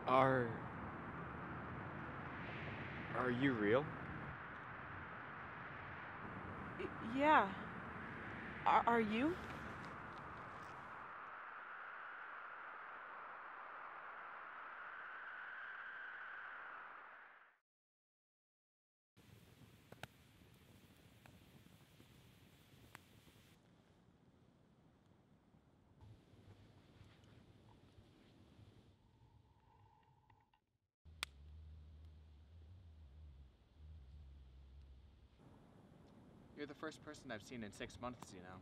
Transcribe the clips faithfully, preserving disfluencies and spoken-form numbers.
Are... Are you real? Y- yeah. Are, are you? You're the first person I've seen in six months, you know.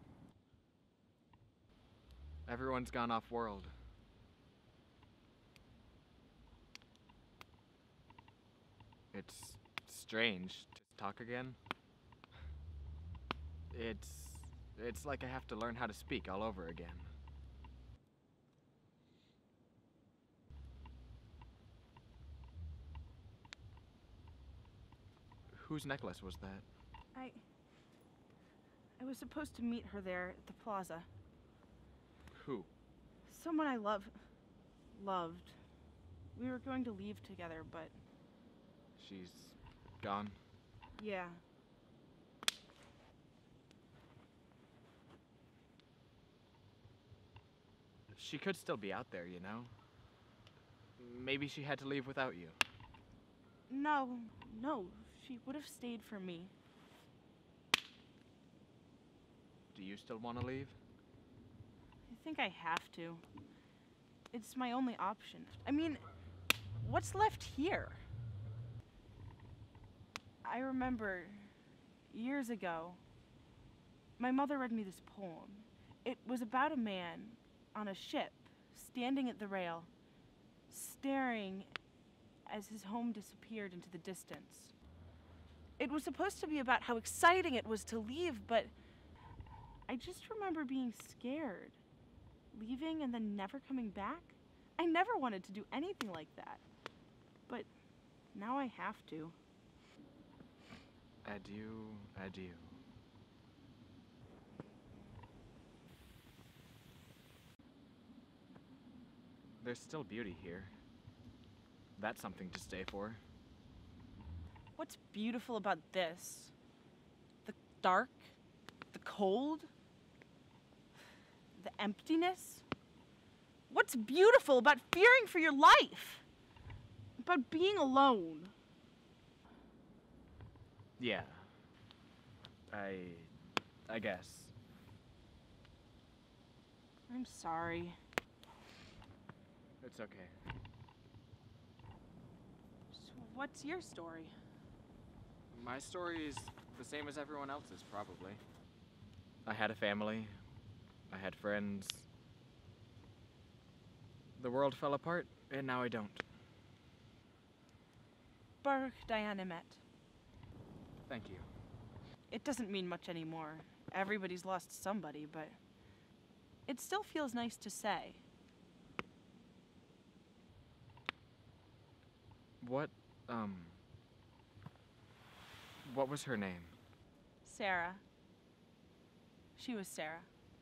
Everyone's gone off-world. It's strange to talk again. It's... It's like I have to learn how to speak all over again. Whose necklace was that? I... I was supposed to meet her there at the plaza. Who? Someone I love... loved. We were going to leave together, but... She's... gone? yeah. She could still be out there, you know? Maybe she had to leave without you. No, no. She would have stayed for me. Do you still want to leave? I think I have to. It's my only option. I mean, what's left here? I remember years ago, my mother read me this poem. It was about a man on a ship, standing at the rail, staring as his home disappeared into the distance. It was supposed to be about how exciting it was to leave, but I just remember being scared. Leaving and then never coming back? I never wanted to do anything like that. But now I have to. Adieu, adieu. There's still beauty here. That's something to stay for. What's beautiful about this? The dark? The cold? The emptiness? What's beautiful about fearing for your life? About being alone? Yeah. I... I guess. I'm sorry. It's okay. So what's your story? My story is the same as everyone else's, probably. I had a family. I had friends. The world fell apart, and now I don't. Baruch Dayanemet. Thank you. It doesn't mean much anymore. Everybody's lost somebody, but it still feels nice to say. What, um... What was her name? Sarah. She was Sarah.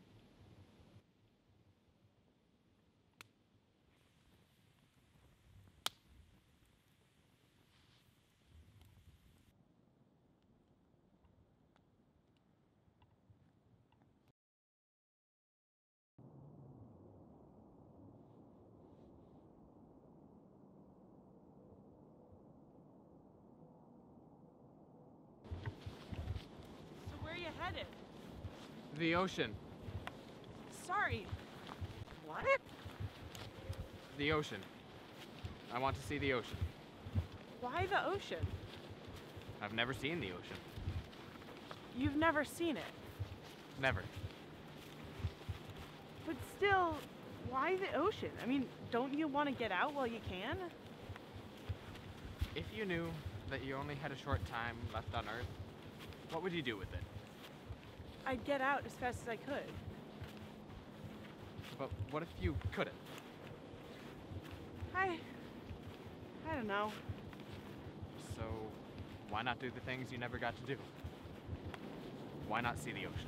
So where are you headed? The ocean. Sorry. What? The ocean. I want to see the ocean. Why the ocean? I've never seen the ocean. You've never seen it. Never. But still, why the ocean? I mean, don't you want to get out while you can? If you knew that you only had a short time left on Earth, what would you do with it? I'd get out as fast as I could. But what if you couldn't? I... I don't know. So, why not do the things you never got to do? Why not see the ocean?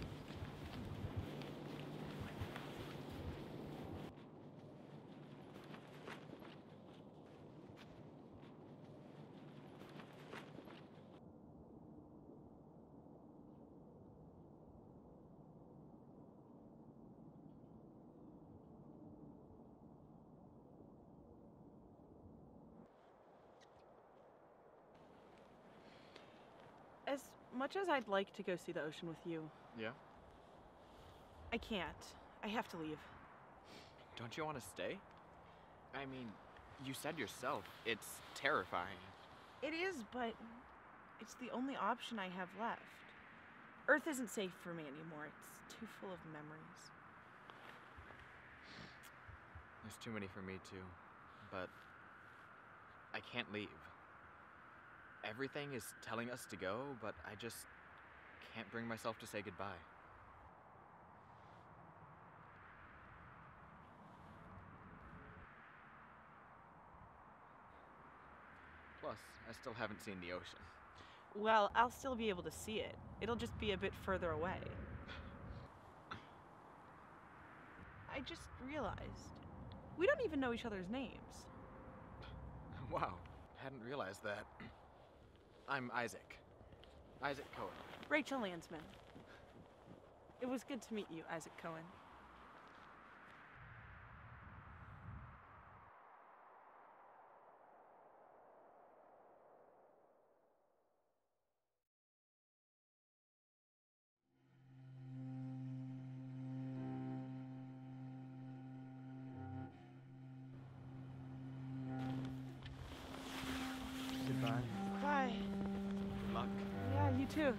much as I'd like to go see the ocean with you, Yeah? I can't. I have to leave. Don't you want to stay? I mean, you said yourself, it's terrifying. It is, but it's the only option I have left. Earth isn't safe for me anymore. It's too full of memories. There's too many for me too, but I can't leave. Everything is telling us to go, but I just can't bring myself to say goodbye. Plus, I still haven't seen the ocean. Well, I'll still be able to see it. It'll just be a bit further away. I just realized, we don't even know each other's names. Wow, hadn't realized that. I'm Isaac. Isaac Cohen. Rachel Landsman. It was good to meet you, Isaac Cohen. Goodbye. Bye. Good luck. Yeah, you too.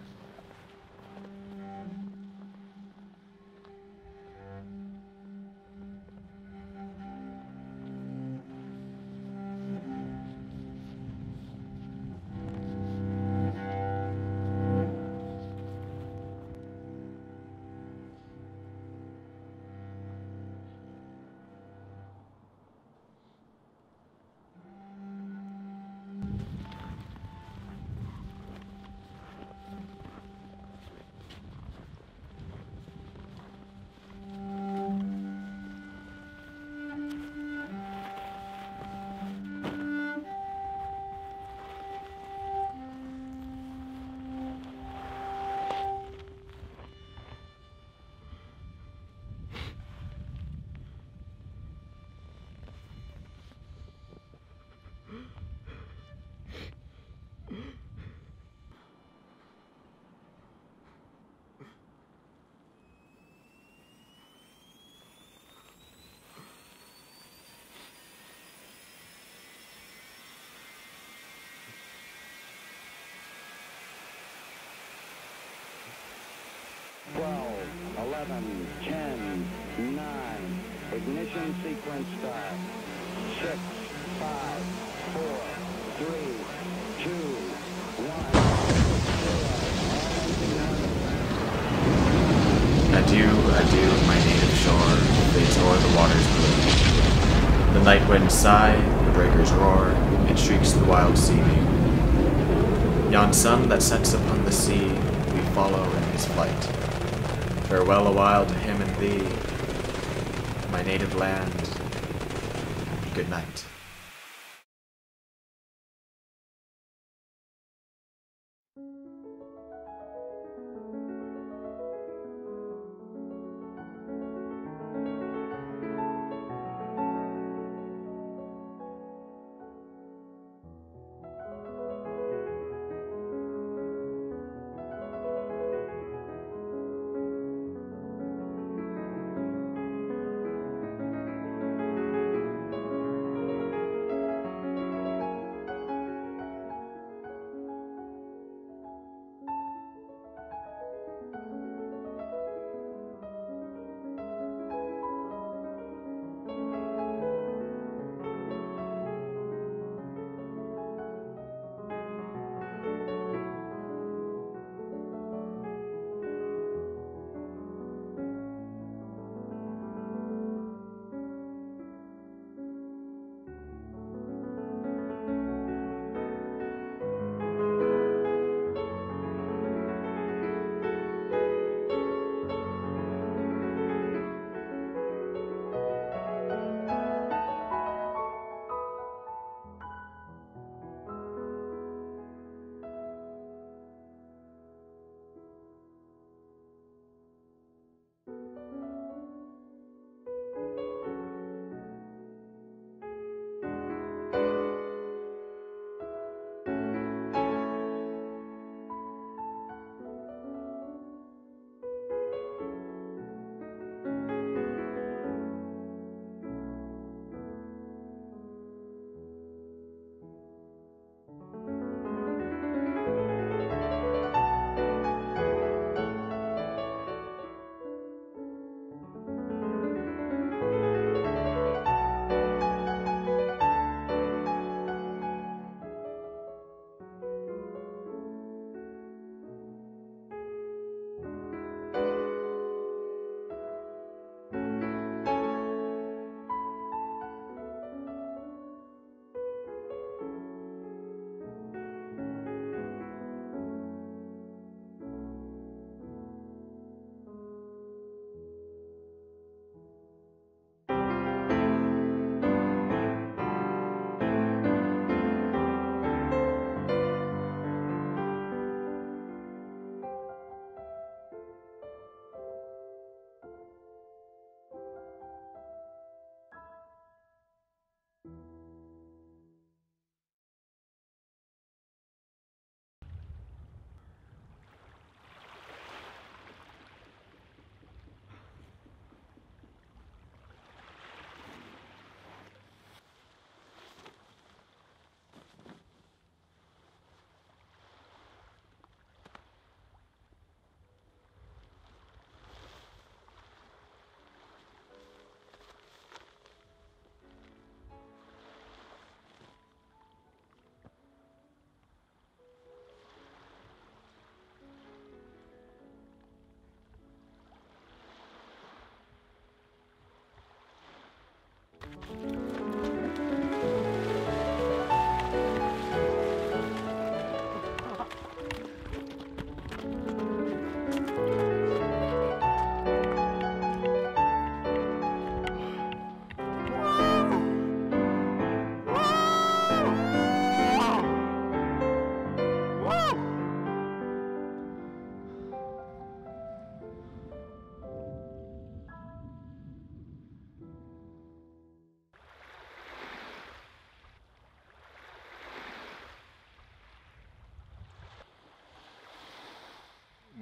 twelve, eleven, ten, nine, ignition sequence start. six, five, four, three, two, one, zero. Adieu, adieu, my native shore, fades o'er the waters blue. The night winds sigh, the breakers roar, and shrieks the wild sea mew. Yon sun that sets upon the sea, we follow in his flight. Farewell awhile to him and thee, my native land. Good night.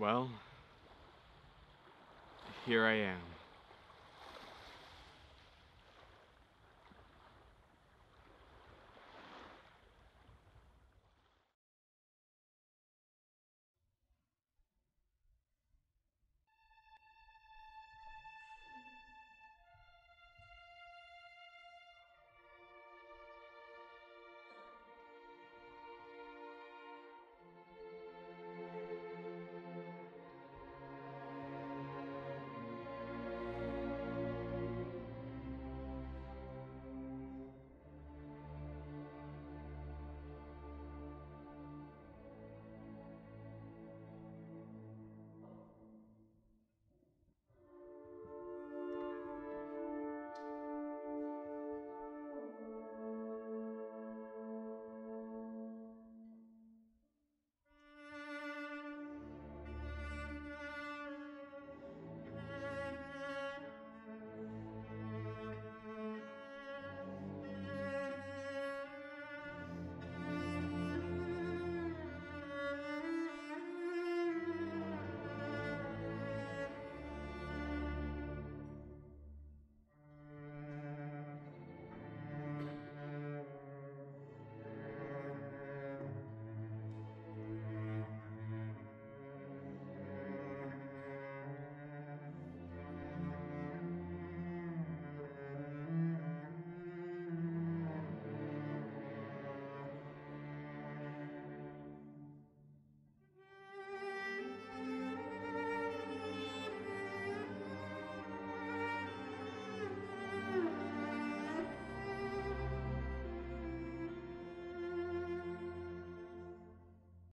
Well, here I am.